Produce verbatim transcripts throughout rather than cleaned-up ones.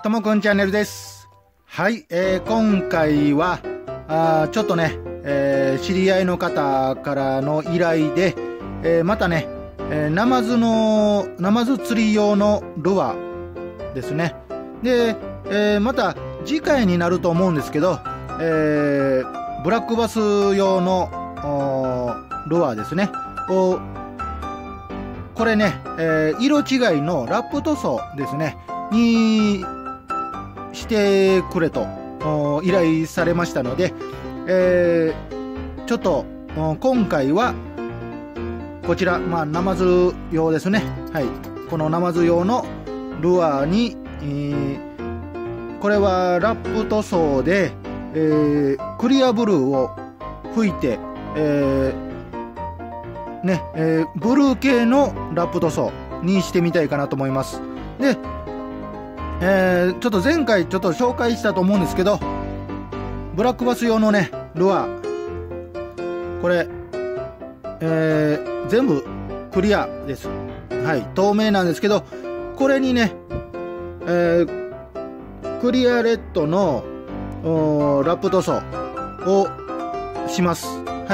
ともくんチャンネルです。はい、えー、今回はあちょっとね、えー、知り合いの方からの依頼で、えー、またね、えー、ナマズのナマズ釣り用のルアーですね。で、えー、また次回になると思うんですけど、えー、ブラックバス用のルアーですねをこれね、えー、色違いのラップ塗装ですねにしてくれと依頼されましたので、えー、ちょっと今回はこちら、まあ、ナマズ用ですね。はい、このナマズ用のルアーに、えー、これはラップ塗装で、えー、クリアブルーを吹いて、えーねえー、ブルー系のラップ塗装にしてみたいかなと思います。で、えー、ちょっと前回ちょっと紹介したと思うんですけど、ブラックバス用のねルアー、これ、えー、全部クリアです。はい、透明なんですけど、これにね、えー、クリアレッドのラップ塗装をします。はい、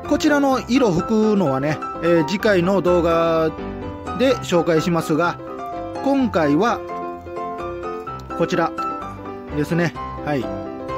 こちらの色吹くのはね、えー、次回の動画で紹介しますが、今回はこちらですね。はい、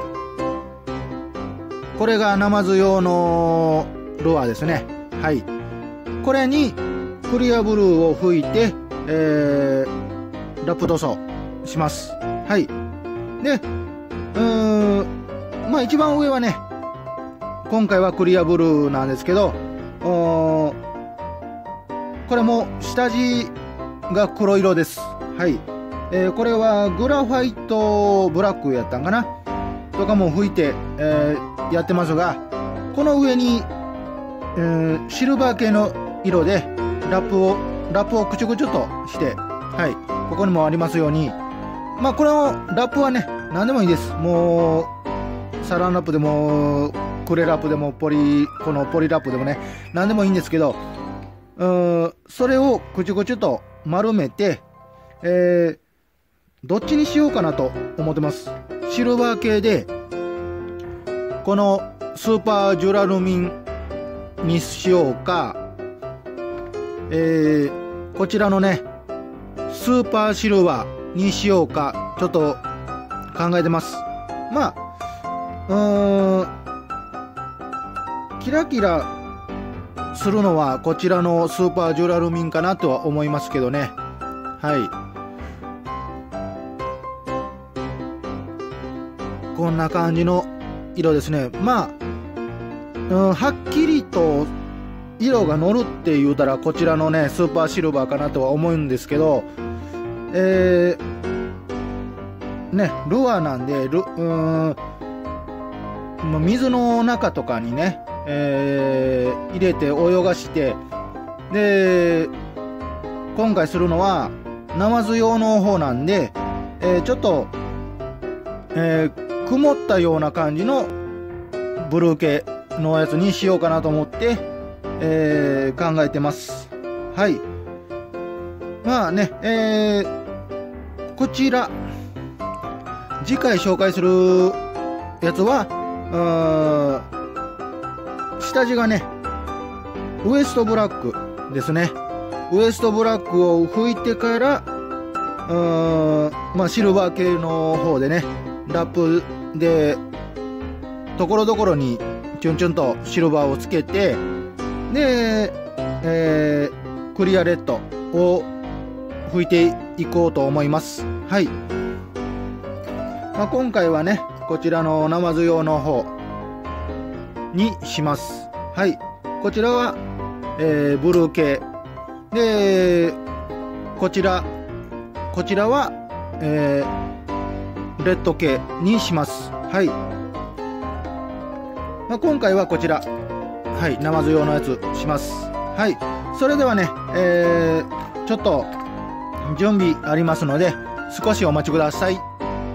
これがナマズ用のルアーですね。はい、これにクリアブルーを吹いて、えー、ラップ塗装します。はい、で、うーんまあ一番上はね、今回はクリアブルーなんですけど、これも下地が黒色です。はい、えー、これはグラファイトブラックやったんかなとかも吹いて、えー、やってますが、この上に、えー、シルバー系の色でラップをラップをくちゅくちゅとして、はい、ここにもありますように、まあこのラップはね何でもいいです。もうサランラップでもクレラップでもポリこのポリラップでもね何でもいいんですけど、うーんそれをくちゅくちゅと丸めて、えー、どっちにしようかなと思ってます。シルバー系でこのスーパージュラルミンにしようか、えー、こちらのねスーパーシルバーにしようかちょっと考えてます。まあうーんキラキラするのはこちらのスーパージュラルミンかなとは思いますけどね。はい、こんな感じの色ですね。まあ、うん、はっきりと色が乗るって言うたらこちらのねスーパーシルバーかなとは思うんですけど、えー、ねルアーなんでルうん水の中とかにね、えー、入れて泳がして、で今回するのはナマズ用の方なんで、えー、ちょっと、えー、曇ったような感じのブルー系のやつにしようかなと思って、えー、考えてます。はい、まあね、えー、こちら次回紹介するやつは下地がねウエストブラックですね。ウエストブラックを拭いてから、うーんまあシルバー系の方でねラップでところどころにチュンチュンとシルバーをつけて、で、えー、クリアレッドを拭いていこうと思います。はい、まあ、今回はねこちらのナマズ用の方にします。はい、こちらは、えー、ブルー系で、こちらこちらは、えー、レッド系にします。はい、まあ、今回はこちら、はい、ナマズ用のやつします。はい、それではね、えー、ちょっと準備ありますので少しお待ちください。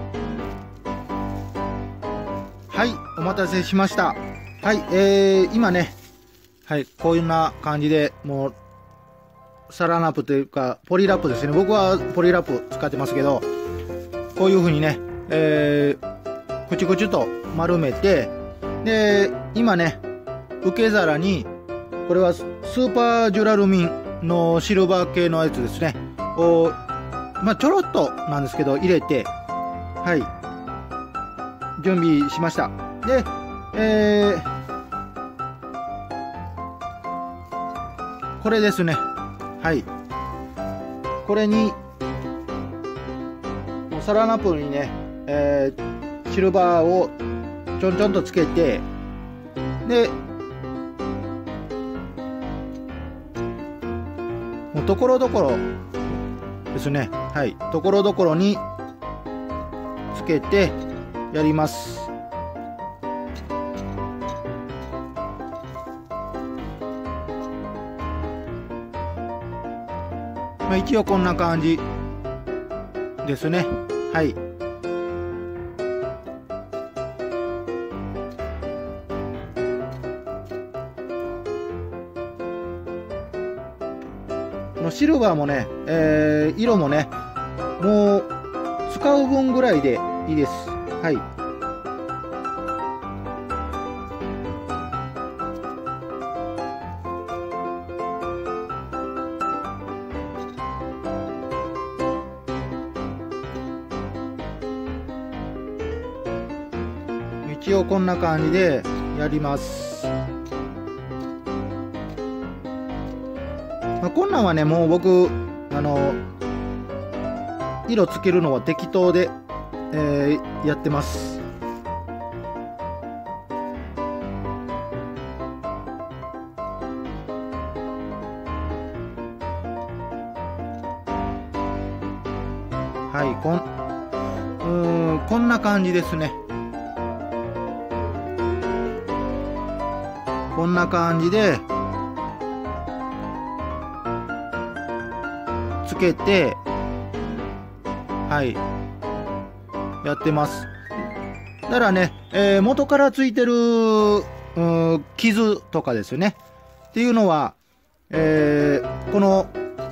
はい、お待たせしました。はい、えー、今ね、はい、こんな感じでもうサランラップというかポリラップですね。僕はポリラップ使ってますけど、ここういうふうにね、えー、くちくちと丸めて、で今ね受け皿にこれはスーパージュラルミンのシルバー系のやつですねを、まあ、ちょろっとなんですけど入れて、はい準備しました。で、えー、これですね、はいこれにサランラップにね、えー、シルバーをちょんちょんとつけて、でもうところどころですね、はいところどころにつけてやります。まあ、一応こんな感じですね。はい。このシルバーもね、えー、色もね、もう使う分ぐらいでいいです。はい。一応こんな感じでやります。まあ、こんなんはねもう僕あの色つけるのは適当で、えー、やってます。はいこんうーんこんな感じですね。こんな感じでつけて、はいやってます。だからね、えー、元からついてるうん傷とかですよねっていうのは、えー、この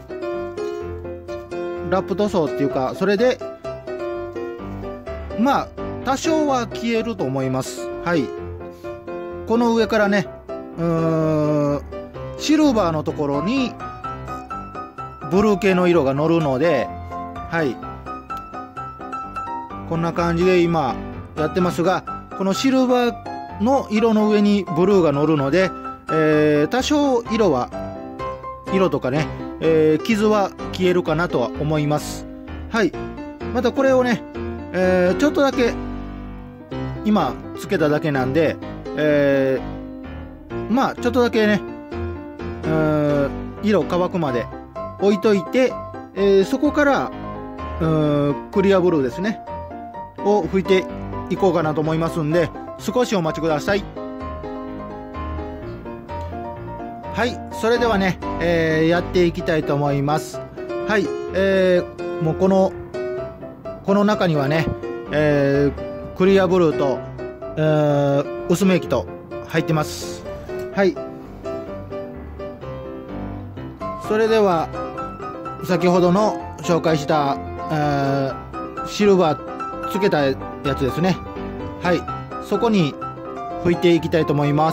ラップ塗装っていうかそれでまあ多少は消えると思います。はい。この上からねうーんシルバーのところにブルー系の色が乗るので、はいこんな感じで今やってますが、このシルバーの色の上にブルーが乗るので、えー、多少色は色とかね、えー、傷は消えるかなとは思います。はい。またこれをね、えー、ちょっとだけ今つけただけなんで、えー、まあちょっとだけね、うーん色乾くまで置いといて、えー、そこからうーんクリアブルーですねを拭いていこうかなと思いますんで、少しお待ちください。はい、それではね、えー、やっていきたいと思います。はい、えー、もうこのこの中にはね、えー、クリアブルーと、えー、薄め液と入ってます。はい。それでは先ほどの紹介した、えー、シルバーつけたやつですね。はい、そこに拭いていきたいと思います。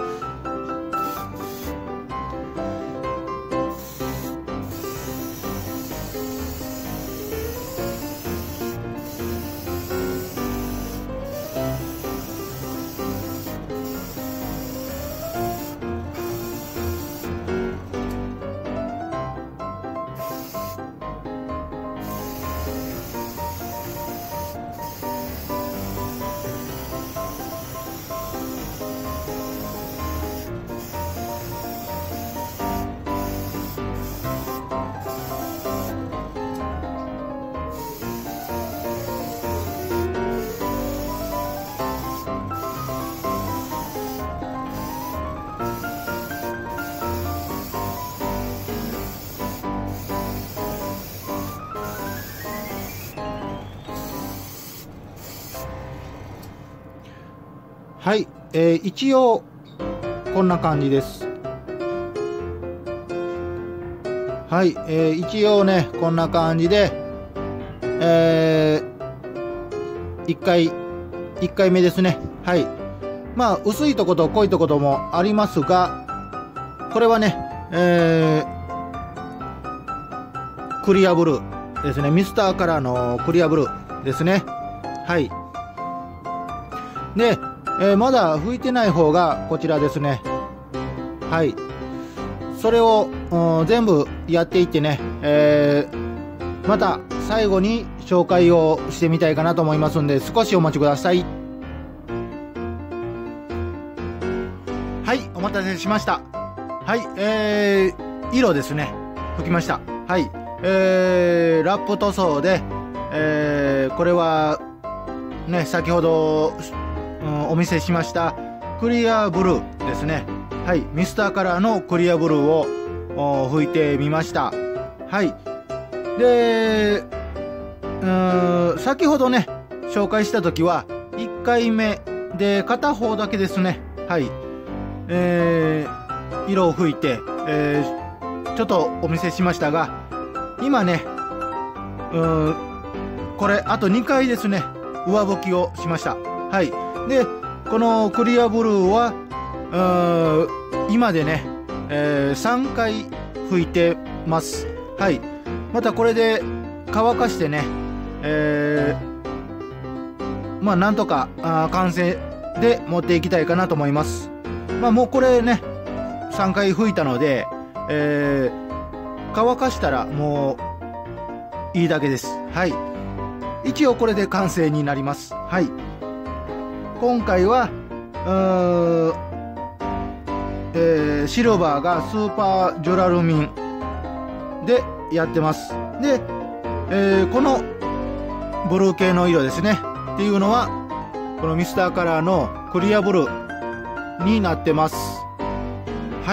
はい、えー、一応こんな感じです。はい、えー、一応ねこんな感じで、 えー、いっかい、いっかいめですね。はい。まあ、薄いとこと濃いとこともありますが、これはね、えー、クリアブルーですね。ミスターカラーのクリアブルーですね。はい。で、えー、まだ拭いてない方がこちらですね。はい。それを全部やっていってね、えー、また最後に紹介をしてみたいかなと思いますんで、少しお待ちください。はい、お待たせしました。はい、えー、色ですね。拭きました。はい、えー、ラップ塗装で、えー、これはね、先ほど、うん、お見せしましたクリアブルーですね。はい、ミスターカラーのクリアブルーを拭いてみました。はい。で、うーん、先ほどね、紹介した時はいっかいめで片方だけですね。はい。えー、色を拭いて、えー、ちょっとお見せしましたが、今ね、うーん、これあとにかいですね、上拭きをしました。はい。で、このクリアブルーは、うーん、今でね、えー、さんかい拭いてます。はい。またこれで乾かしてね、えー、まあなんとかあ完成で持っていきたいかなと思います。まあもうこれね、さんかい拭いたので、えー、乾かしたらもういいだけです。はい。一応これで完成になります。はい。今回は、うーん、えー、シルバーがスーパージュラルミンでやってます。で、えー、このブルー系の色ですねっていうのはこのミスターカラーのクリアブルーになってます。はい。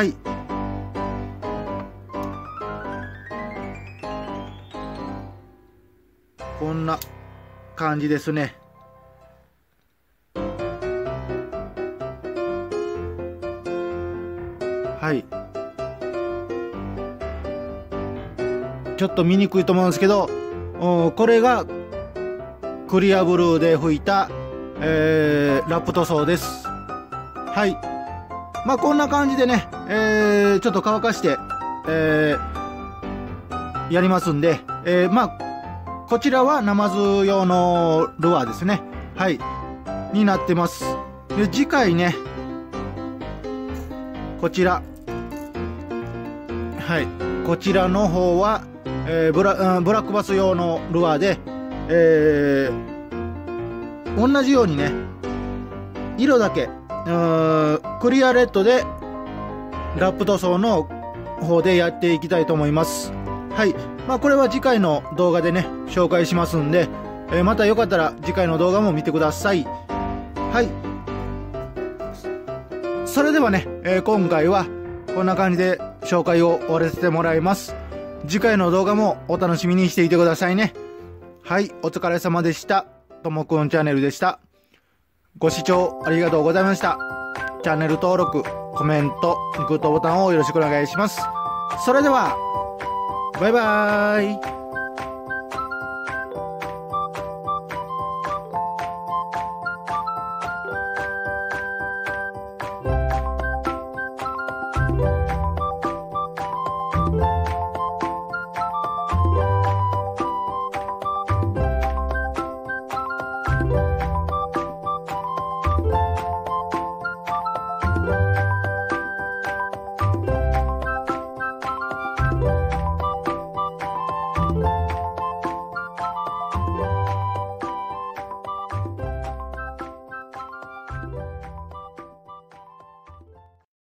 こんな感じですね。はい。ちょっと見にくいと思うんですけど、これがクリアブルーで拭いた、えー、ラップ塗装です。はい。まあこんな感じでね、えー、ちょっと乾かして、えー、やりますんで、えー、まあこちらはナマズ用のルアーですね。はい。になってます。で、次回ね、こちら。はい。こちらの方は、えー、ブラ、ブラックバス用のルアーで、えー、同じようにね、色だけ、クリアレッドでラップ塗装の方でやっていきたいと思います。はい。まあこれは次回の動画でね、紹介しますんで、えー、またよかったら次回の動画も見てください。はい。それではね、えー、今回はこんな感じで紹介を終わらせてもらいます。次回の動画もお楽しみにしていてくださいね。はい、お疲れ様でした。ともくんチャンネルでした。ご視聴ありがとうございました。チャンネル登録、コメント、グッドボタンをよろしくお願いします。それでは、バイバーイ。